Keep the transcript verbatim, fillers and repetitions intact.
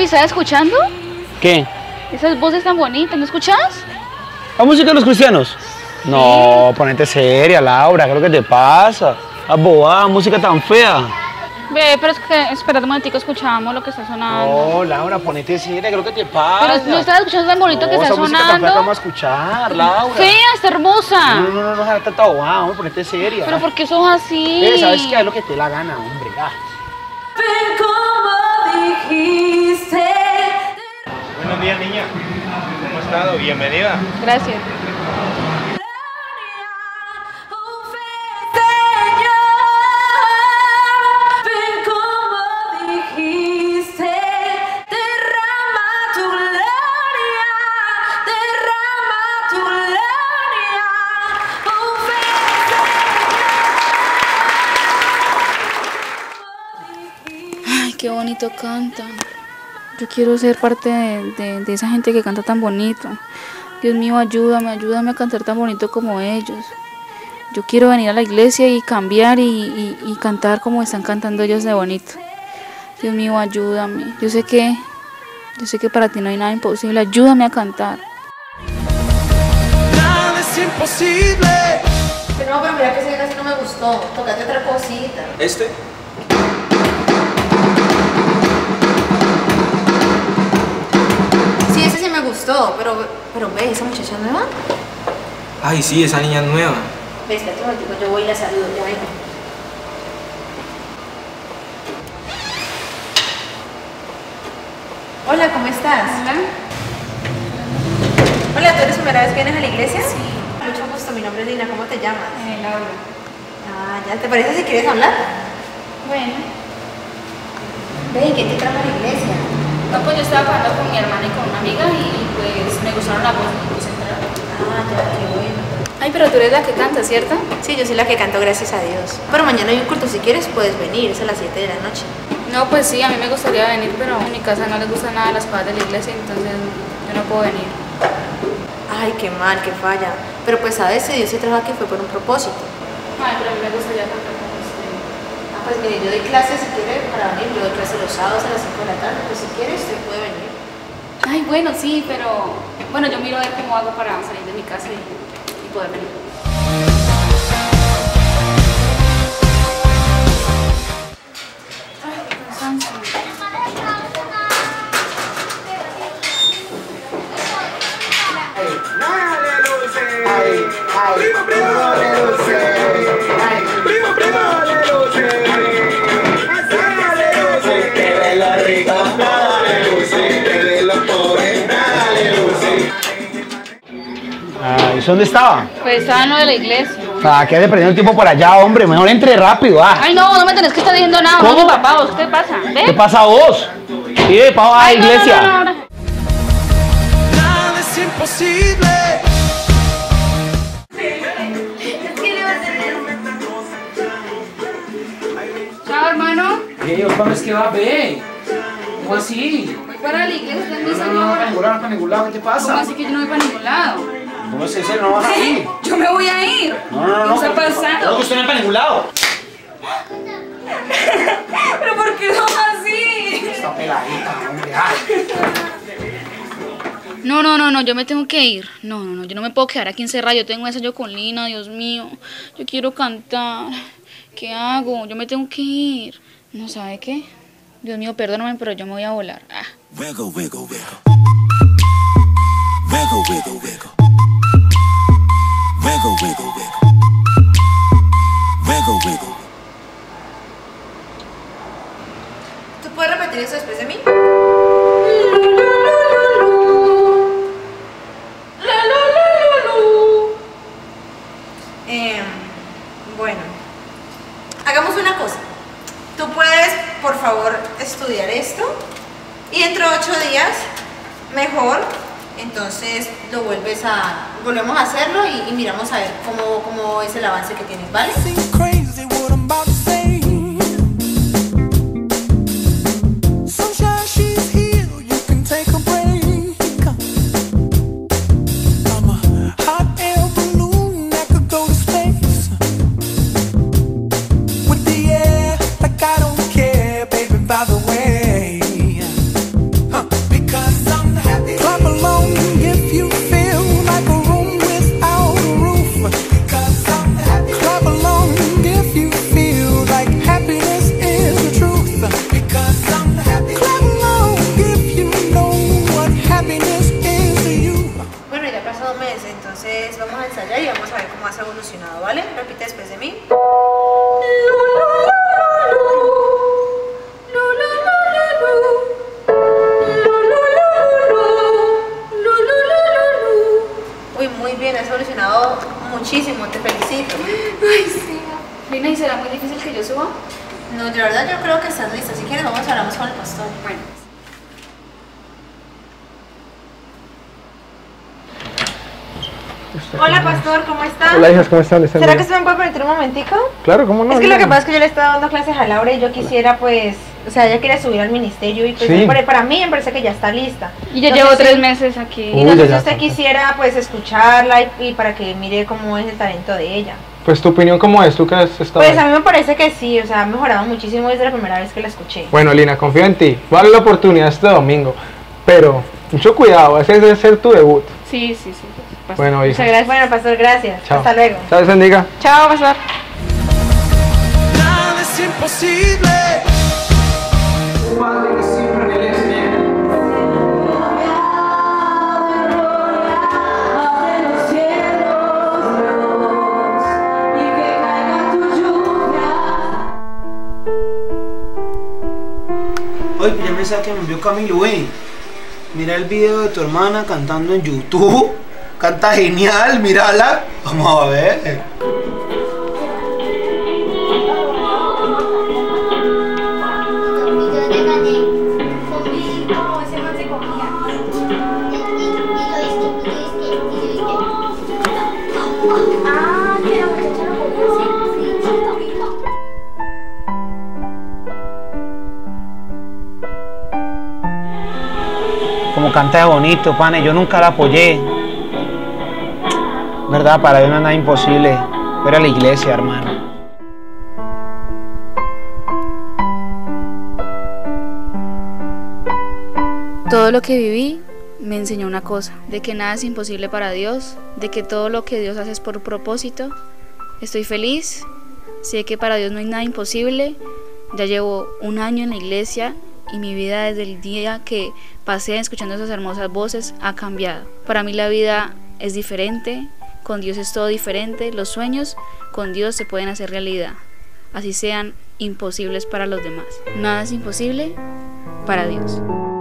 Papi, ¿estás escuchando? ¿Qué? Esas voces tan bonitas, ¿no escuchas? ¿La música de los cristianos? Sí. No, ponete seria, Laura, ¿qué es lo que te pasa? La bobada, música tan fea. Ve, pero es que, espera un momentico, escuchamos lo que está sonando. No, Laura, ponete seria, ¿qué es lo que te pasa? Pero no estás escuchando tan bonito no, que está esa sonando. Música tan fea que vamos a escuchar, Laura. Fea, está hermosa. No, no, no, no, no, tanta bobada, hombre, ponete seria. Pero ¿por qué sos así? Eh, ¿sabes qué? Es lo que te dé la gana, hombre, ah. Ven como dijiste. Buenos días, niña. ¿Cómo has estado? Bienvenida. Gracias. Qué bonito canta. Yo quiero ser parte de, de, de esa gente que canta tan bonito. Dios mío, ayúdame, ayúdame a cantar tan bonito como ellos. Yo quiero venir a la iglesia y cambiar y, y, y cantar como están cantando ellos de bonito. Dios mío, ayúdame. Yo sé que, yo sé que para ti no hay nada imposible. Ayúdame a cantar. Nada es imposible. Pero no, pero mira que ese casi no me gustó. Tócate otra cosita. ¿Este? Gustó, pero, pero ve, esa muchacha nueva. Ay, sí, esa niña es nueva. Ve, espérate un momentico, yo voy y la saludo, ya vengo. Hola, ¿cómo estás? Hola. Hola, ¿tú eres la primera vez que vienes a la iglesia? Sí. Mucho gusto, mi nombre es Lina, ¿cómo te llamas? Eh, Laura. Ah, ya, ¿te parece si quieres hablar? Bueno. Ve, ¿qué te trajo a la iglesia? No, pues yo estaba hablando con mi hermana y con una amiga y pues me gustaron las voces y puse a entrar. Ah, ya, qué bueno. Ay, pero tú eres la que canta, ¿cierto? Sí, yo soy la que canto, gracias a Dios. Pero mañana hay un culto, si quieres puedes venir, es a las siete de la noche. No, pues sí, a mí me gustaría venir, pero en mi casa no les gusta nada las cosas de la iglesia, entonces yo no puedo venir. Ay, qué mal, qué falla. Pero pues sabes, si Dios se trajo aquí fue por un propósito. Ay, pero a mí me gustaría cantar con usted. Ah, pues mire, yo doy clases si quiere para venir, yo doy clases los sábados a las cinco de la tarde, pues si quieres usted puede venir. Ay, bueno, sí, pero bueno, yo miro a ver cómo hago para salir de mi casa y, y poder venir. Ay, qué cansancio. Ay, ay, primo, primo, dale dulce. Ay, primo, primo, dale dulce. Dale dulce. Que de los ricos no dale dulce. Que de los pobres dale dulce. Ay, ¿dónde estaba? Pues estaba en lo de la iglesia. Ah, quédate perdiendo el tiempo por allá, hombre. Mejor entre rápido, ah. Ay, no, no me tenés que estar diciendo nada. ¿Cómo? Oye, papá, ¿vos qué pasa? ¿Ves? ¿Qué pasa a vos? Sí, vamos a la Ay, no, iglesia. no, no, no, no. Nada es imposible. Chao, hermano. Ey, ¿cuándo es que va a ver? ¿Cómo así? Voy para la iglesia, usted es mi No, no, no, para señora. ningún lado, para ningún lado, ¿qué te ¿Cómo pasa? así que yo no voy para ningún lado? ¿Cómo es eso? No vas a ir. Yo me voy a ir. No, no, no. ¿Qué está No, que pasando? usted no va para ningún lado. ¿Pero por qué son así? Está peladita, hombre. Ay. No, no, no, no, yo me tengo que ir. No, no, no, yo no me puedo quedar aquí encerrada. Yo tengo ensayo con Lina, Dios mío. Yo quiero cantar. ¿Qué hago? Yo me tengo que ir. ¿No sabe qué? Dios mío, perdóname, pero yo me voy a volar. Ah. Wiggle, wiggle, wiggle. Wiggle, wiggle, wiggle. Wiggle, wiggle, wiggle. Wiggle, wiggle. ¿Tú puedes repetir eso después de mí? Eh, bueno, hagamos una cosa. Tú puedes, por favor, estudiar esto y dentro de ocho días, mejor, entonces lo vuelves a, volvemos a hacerlo y, y miramos a ver cómo, cómo es el avance que tienes, ¿vale? Crazy what I'm about to say. Sunshine, she's here. You can take a break. I'm a hot air balloon that could go to space. With the air, like I don't care, baby, by the way. Huh. Mami, ¿será muy difícil que yo suba? No, de verdad yo creo que estás lista. Si quieres, vamos a hablar con el pastor. Bueno. Hola, pastor, ¿cómo está? Hola, hijas, ¿cómo están? ¿Están ¿Será bien? que usted me puede permitir un momentico? Claro, ¿cómo no? Es que lo que Dígame. pasa es que yo le estaba dando clases a Laura y yo quisiera, pues, o sea, ella quiere subir al ministerio y pues Sí. para, para mí me parece que ya está lista. Y yo No llevo sé tres si- meses aquí. Y Uy, no sé ya, si ya, usted ya. quisiera, pues, escucharla y, y para que mire cómo es el talento de ella. Pues tu opinión, ¿cómo es? ¿Tú qué has estado Pues a ahí? mí me parece que sí, o sea, ha mejorado muchísimo desde la primera vez que la escuché. Bueno, Lina, confío en ti. Vale la oportunidad este domingo. Pero, mucho cuidado, ese debe ser tu debut. Sí, sí, sí. pastor. Bueno, Muchas hija. gracias. Bueno, pastor, gracias. Chao. Hasta luego. ¿Sabes, bendiga? Chao, pastor. Nada es imposible. Padre que siempre me lees bien. Oye, ya me que me envió Camilo, eh. Mira el video de tu hermana cantando en YouTube. Canta genial, mírala. Vamos a ver. Como canta de bonito, pane, yo nunca la apoyé. ¿Verdad? Para Dios no es nada imposible. Ver a la iglesia, hermano. Todo lo que viví me enseñó una cosa, de que nada es imposible para Dios, de que todo lo que Dios hace es por propósito. Estoy feliz, sé que para Dios no hay nada imposible. Ya llevo un año en la iglesia y mi vida desde el día que pasé escuchando esas hermosas voces ha cambiado. Para mí la vida es diferente, con Dios es todo diferente, los sueños con Dios se pueden hacer realidad, así sean imposibles para los demás. Nada es imposible para Dios.